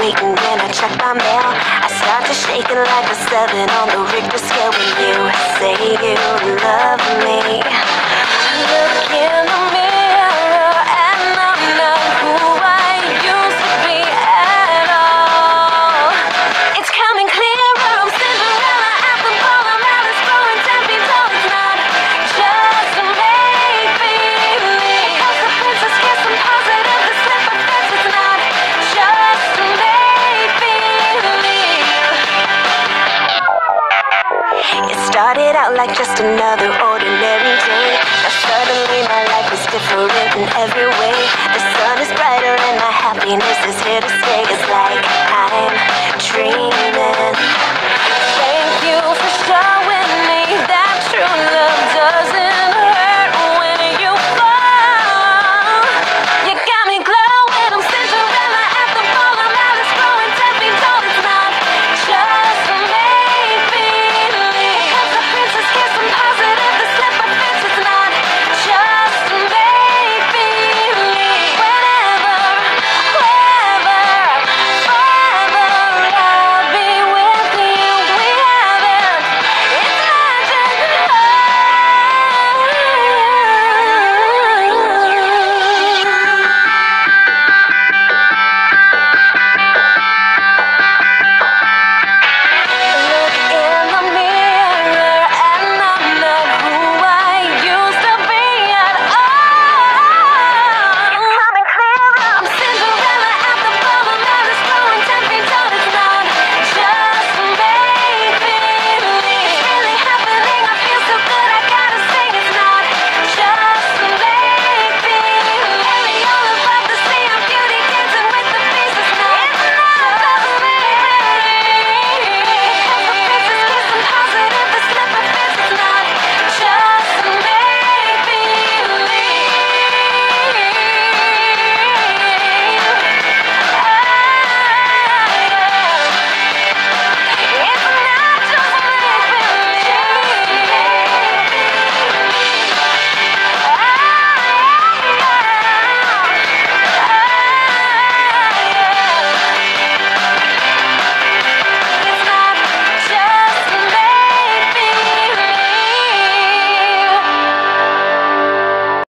waiting when I check my mail. I start to shake it like a 7 on the Richter scale when you say you love me. Look in the mirror and I'm not who I used to be at all. It's coming clearer, I'm Cinderella at the ball, I'm Alice growing 10 feet tall. It's not just a make-believe, because the princess gets some positive, the slipper fits. It's not just a make-believe. It started out like just another ordinary day. Now suddenly my life is different in every way. The sun is brighter and my happiness is here to stay. It's like I'm